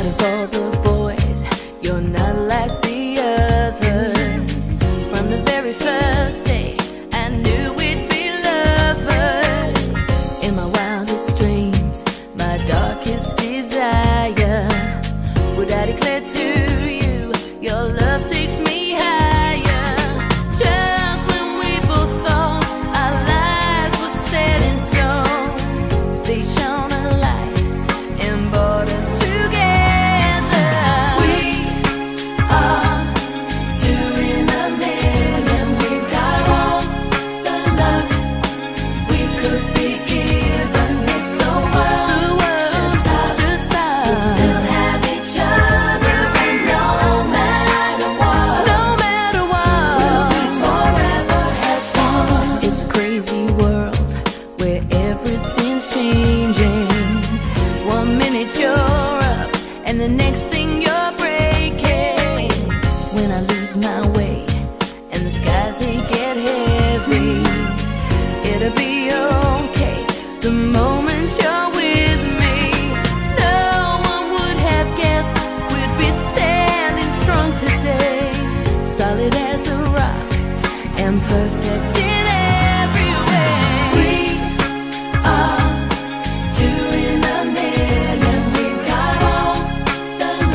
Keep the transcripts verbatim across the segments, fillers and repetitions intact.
of all the boys, you're not like the others. From the very first day, I knew we'd be lovers. In my wildest dreams, my darkest desire, would I declare to you, your love takes me higher. Just when we both thought our lives were set in stone, they shone a light and brought us together. We are two in a million. We've got all the luck we could be given. If the world should stop, should stop, we'll still have each other. And no matter what, no matter what, we'll be forever as one. It's a crazy world where everything's changing. One minute you're up, and the next thing you're breaking. When I lose my way, and the skies they get heavy, it'll be okay the moment you're with me. No one would have guessed we'd be standing strong today, solid as a rock and perfect in every way. We are two in a million. We've got all the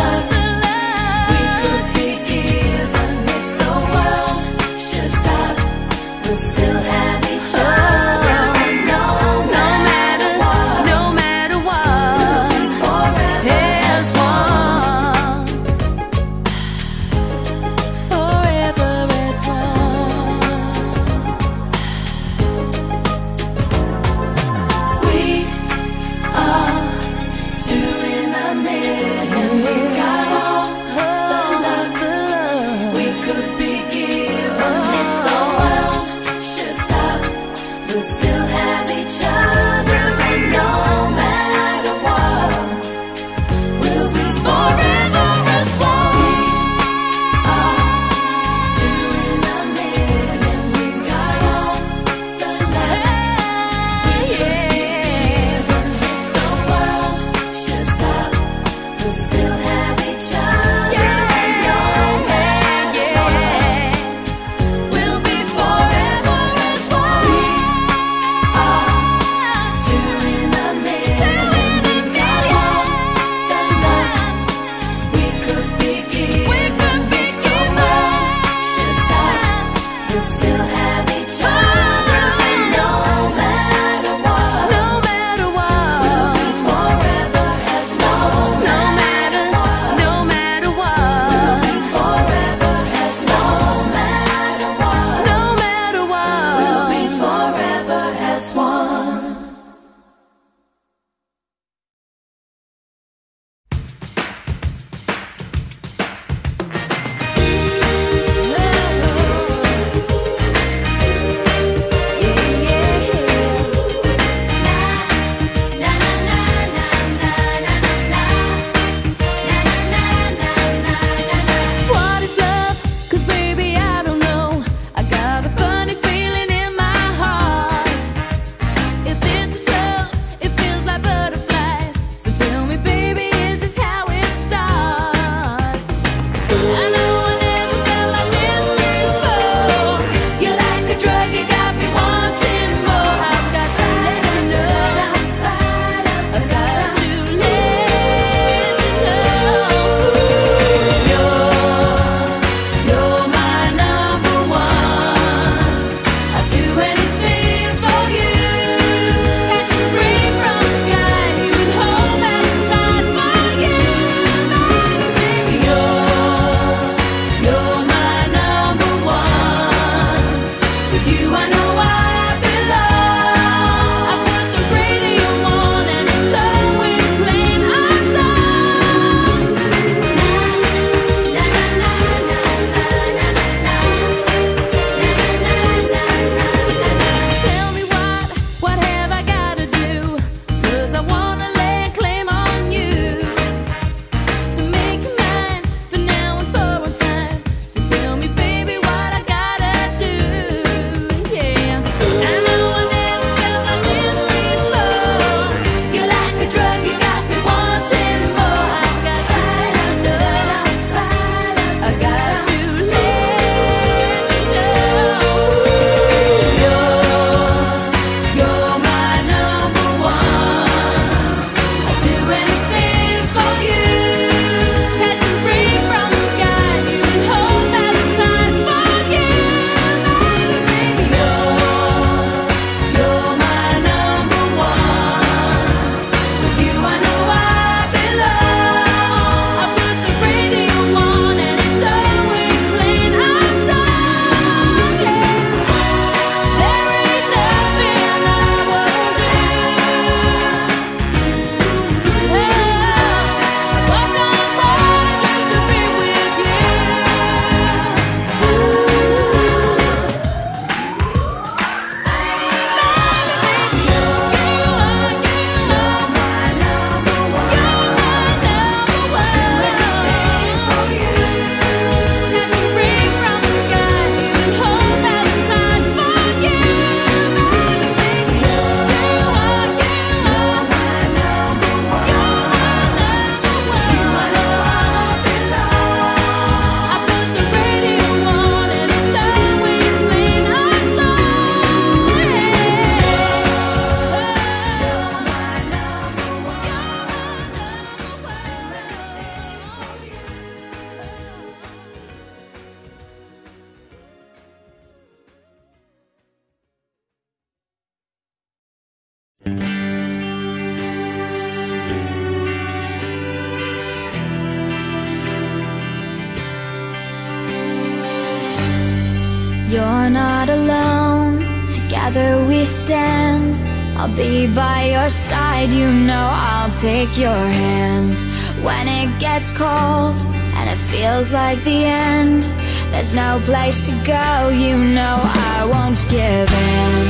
You're not alone, together we stand. I'll be by your side, you know I'll take your hand. When it gets cold and it feels like the end, there's no place to go, you know I won't give in.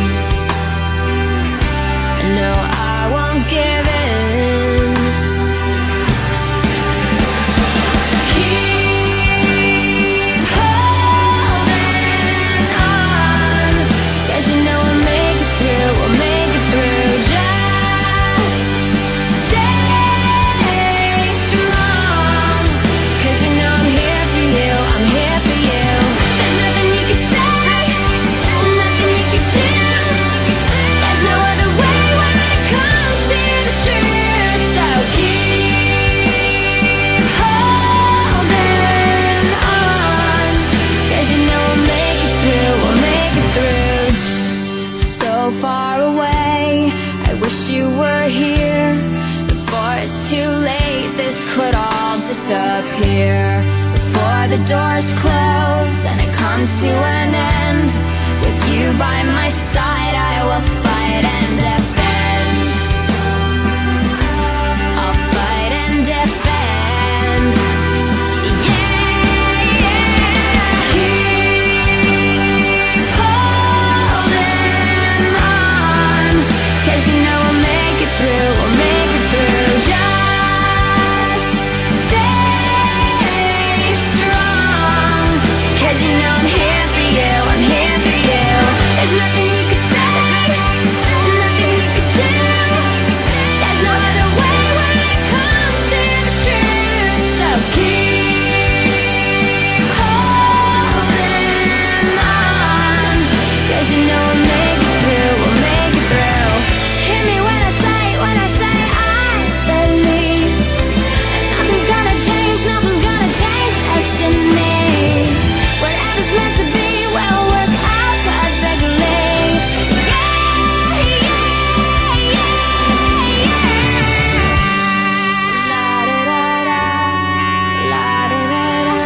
No, I won't give in. Keep holding on, 'cause you know we'll make it through, we'll make it through. Just stay strong, 'cause you know I'm here for you, I'm here for you. There's nothing you can say, nothing you can do. There's no other way when it comes to the truth. So keep holding on, 'cause you know we'll make it through, we'll make it through. So far away, I wish you were here. Before it's too late, this could all disappear. Before the doors close and it comes to an end, with you by my side I will fight and defend. I'll fight and defend. Yeah, yeah. Keep holding on, 'cause you know we'll make it through, we'll make it through. Just stay strong, 'cause you know I'm here for you, I'm here for you. There's nothing you can say, nothing you can do. There's no other way when it comes to the truth. So keep holding on, 'cause you know we'll make it through, we'll make it through. Hear me when I say, when I say I believe. And nothing's gonna change, nothing's gonna change destiny. Whatever's meant to be will work out perfectly. Yeah, yeah, yeah, yeah. La-da-da-da, la-da-da-da,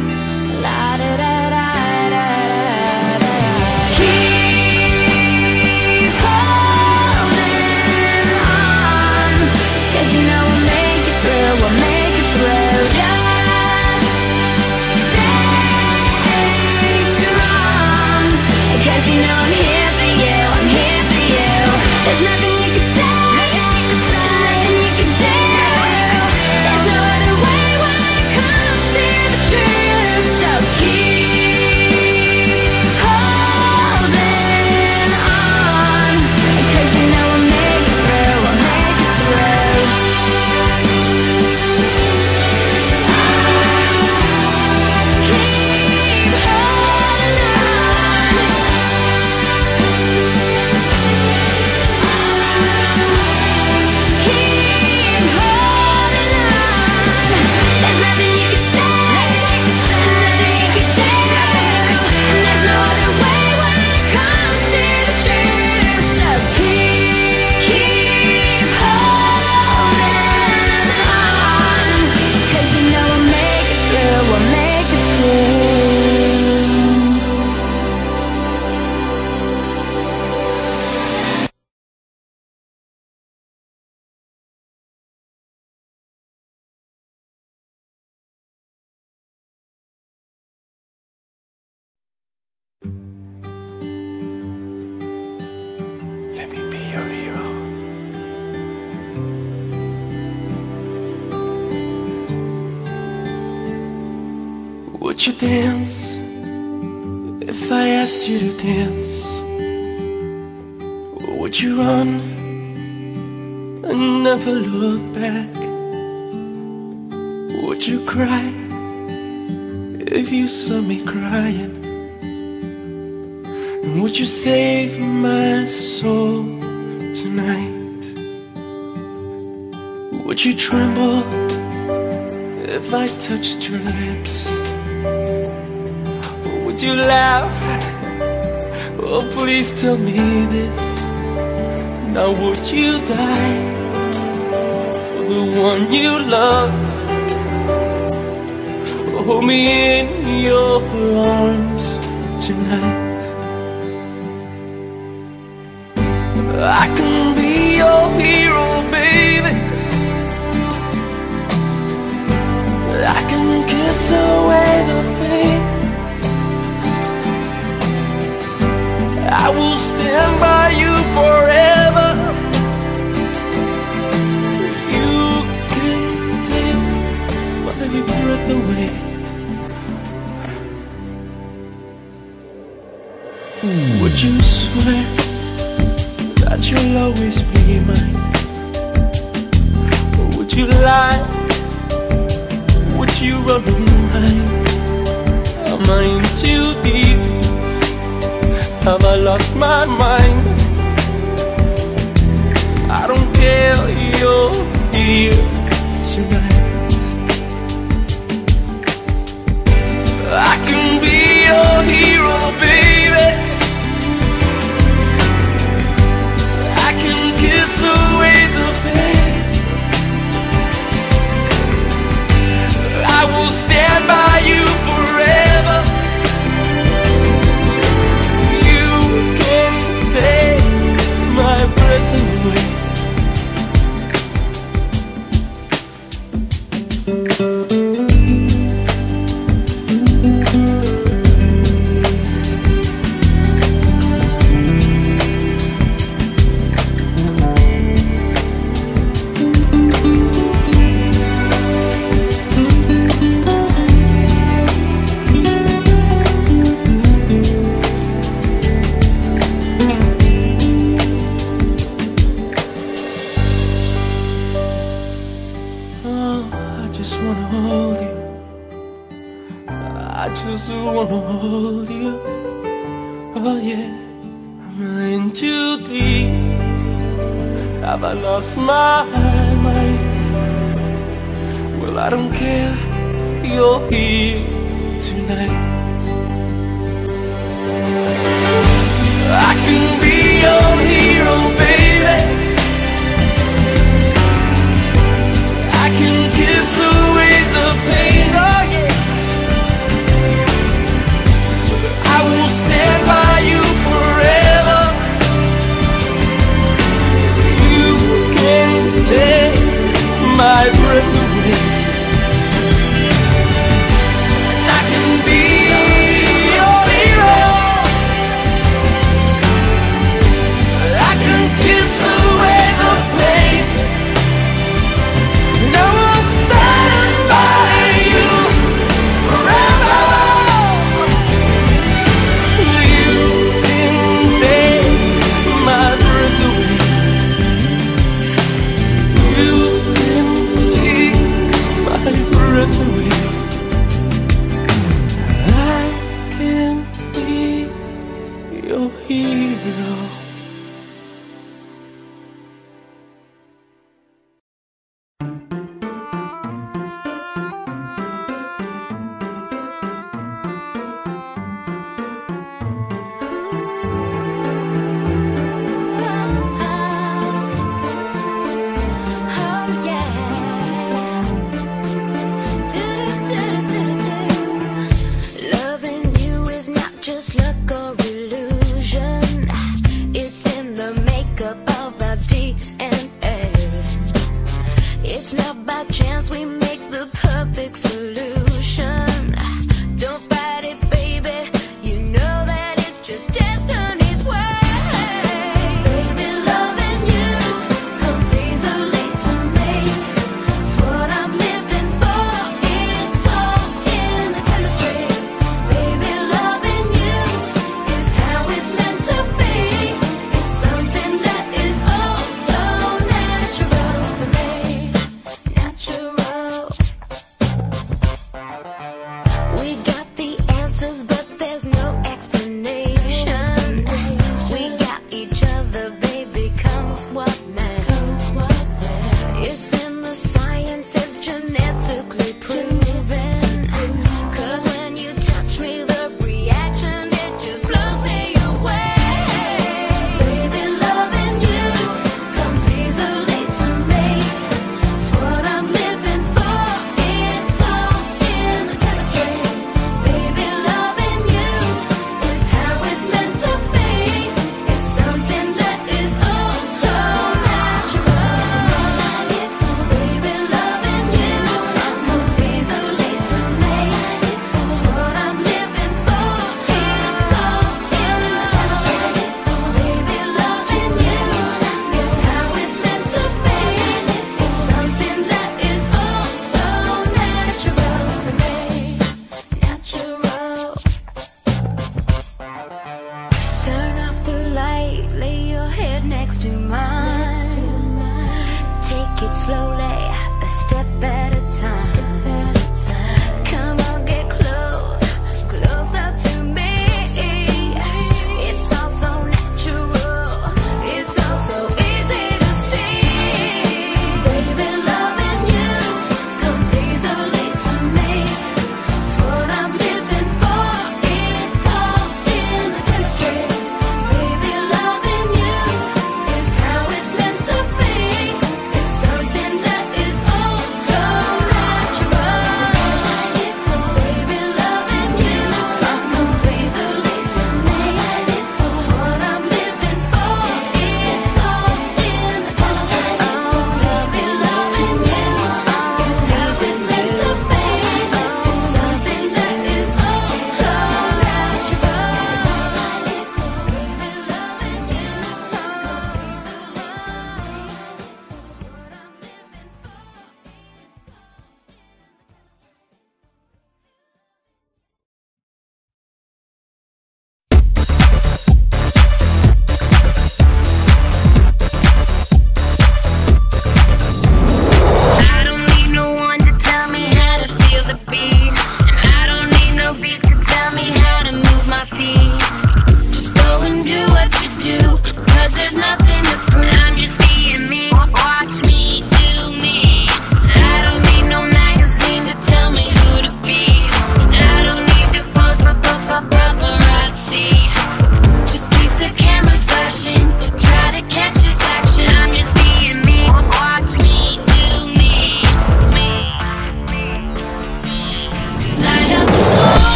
la-da-da-da-da-da-da. Keep holding on, 'cause you know we'll make it through, we'll make it through. Just stay strong, 'cause you know I'm here for you, I'm here for you. There's nothing you can say, nothing you can do. There's no other way when it comes to the truth. So keep holding on, 'cause you know we'll make it through, we'll make it through. Keep holding on. Keep holding on. There's nothing you can say, nothing you can do. And there's no other way when it comes to the truth. So keep, keep holding on, 'cause you know we'll make it through, we'll make it through. Let me be your hero. Would you dance if I asked you to dance? Or would you run and never look back? Would you cry if you saw me crying? And would you save my soul tonight? Would you tremble if I touched your lips? Or would you laugh? Oh, please tell me this. Now would you die for the one you love? Hold me in your arms tonight. I can be your hero, baby. I can kiss away the pain. I will stand by you forever. You can take my breath away. Would you swear that you'll always be mine? Or would you lie? Would you run away? Am I in too deep? Have I lost my mind? I don't care, you're here tonight. I can be your hero, baby. I can kiss away the pain. I will stand by you forever. You can take my breath away. Wanna hold you, oh yeah. Am I in too deep? Have I lost my mind? Well, I don't care, you're here tonight. I can be your hero, baby. I can kiss away the pain, oh yeah. I will stand by you forever. You can take my breath away. And I can be your hero. I can kiss away the pain. And I will stand by you forever. Breath away. I can be your hero.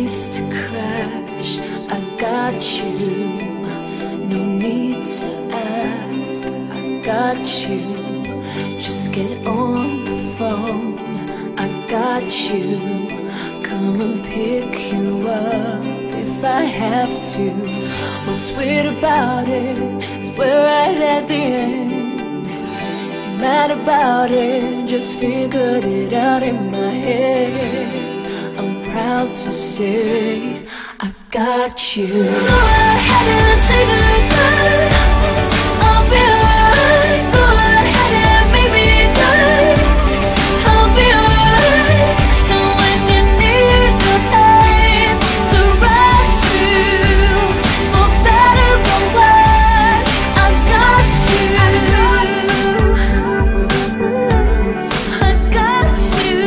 place to crash. I got you, no need to ask. I got you, just get on the phone. I got you, come and pick you up if I have to. What's weird about it is we're right at the end. You're mad about it, just figured it out in my head. I'm proud to say I got you. Go ahead and say goodbye. I'll be alright. Go ahead and make me cry. I'll be alright. And when you need the place to run to, for better or worse, I got you. I got you.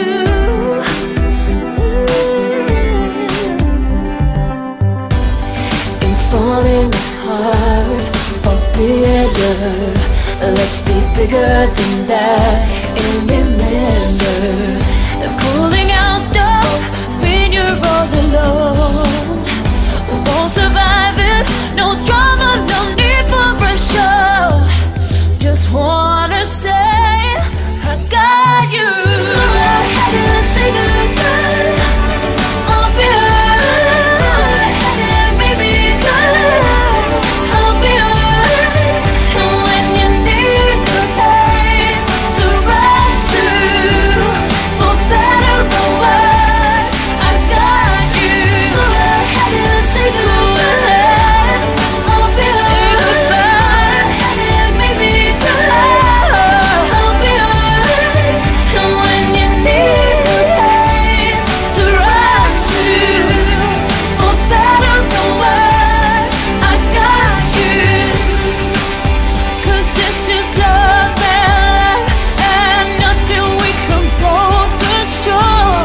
And falling hard or bigger, let's be bigger than that. And remember that pulling out don't mean you're all alone. We won't survive it, no drama, no need for a show. Just wanna say I got you. Go ahead and say goodbye. I'll be alright. Go ahead and make me cry. I'll be alright. And when you need the place to run to, for better or worse, I got you. Go ahead and say goodbye. I'll be alright. Go ahead and make me cry. I'll be alright. And when you need the place to run to, for better or worse, I got you. 'Cause this is love and life, and nothing we can both control.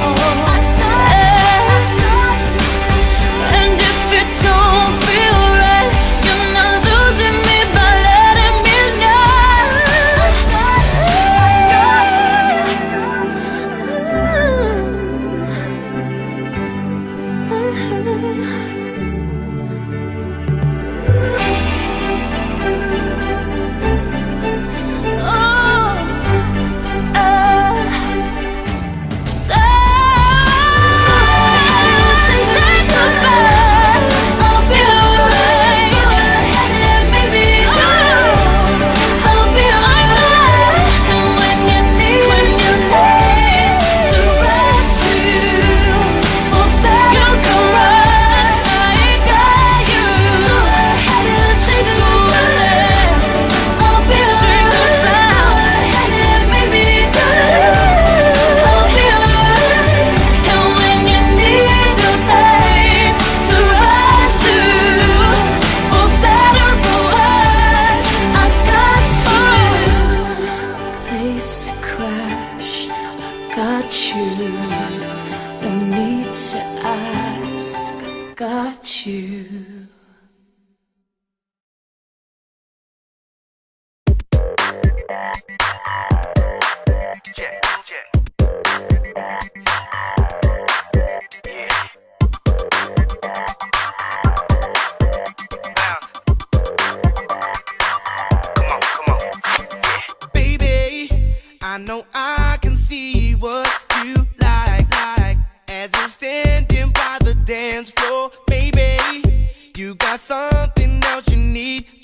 And if it don't feel right, you're not losing me by letting me place to crash. I got you, no need to ask. I got you. Check, check. Yeah. Bounce. Come on, come on. Yeah. Baby, I know I can see what you like, like as you're standing by the dance floor. Maybe you got something else you need